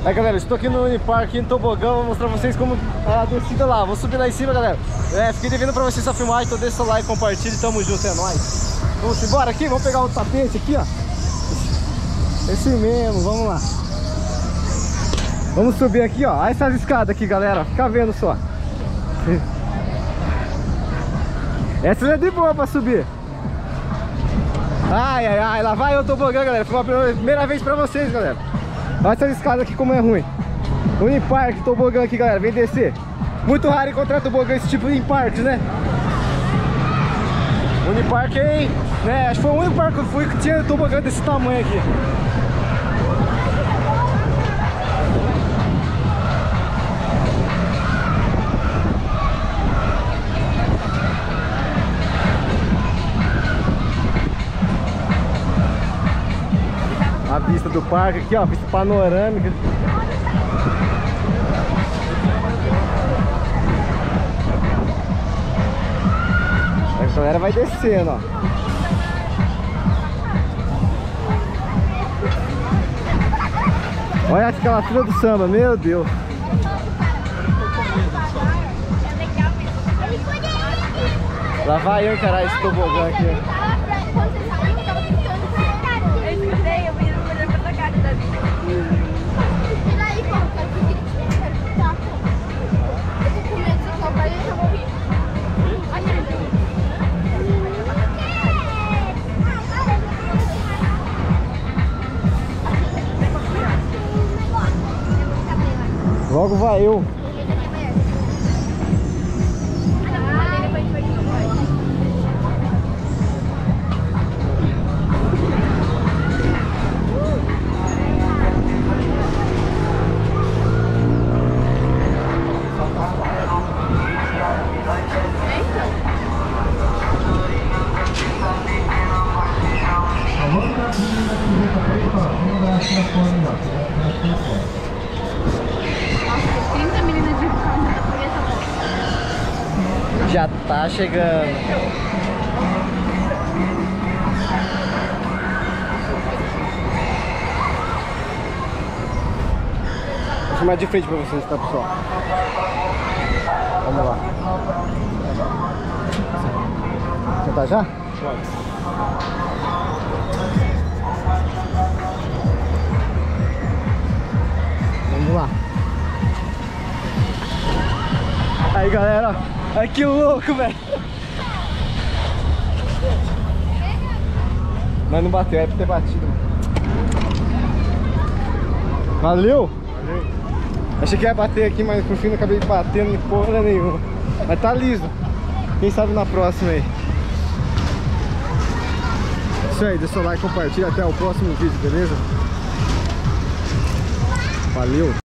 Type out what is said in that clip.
Aí galera, estou aqui no Unipark, aqui no tobogã, vou mostrar pra vocês como é a descida lá. Vou subir lá em cima, galera. Fiquei devendo pra vocês só filmar, então deixa o like, compartilha e tamo junto, é nóis. Vamos embora aqui, vamos pegar o tapete aqui, ó. Esse mesmo, vamos lá. Vamos subir aqui, ó. Olha essas escadas aqui, galera, fica vendo só. Essa é de boa pra subir. Ai, ai, ai, lá vai o tobogã, galera. Foi a primeira vez pra vocês, galera. Olha essas escadas aqui como é ruim. Unipark, tobogã aqui, galera, vem descer. Muito raro encontrar tobogã esse tipo em parques, né? Unipark, hein? Né? Acho que foi o único parque que eu fui que tinha tobogã desse tamanho aqui. A vista do parque aqui, ó, vista panorâmica. A galera vai descendo, ó. Olha aquela fila do samba, meu Deus. Lá vai eu encarar esse tobogã aqui. Logo vai eu. Já tá chegando. Vou filmar de frente pra vocês, tá, pessoal? Vamos lá. Você tá já? Pode. Vamos lá. Aí, galera, ai que louco, velho. Mas não bateu, é pra ter batido. Valeu? Valeu. Achei que ia bater aqui, mas por fim não acabei batendo em porra nenhuma. Mas tá liso. Quem sabe na próxima aí. Isso aí, deixa o like, compartilha. Até o próximo vídeo, beleza? Valeu!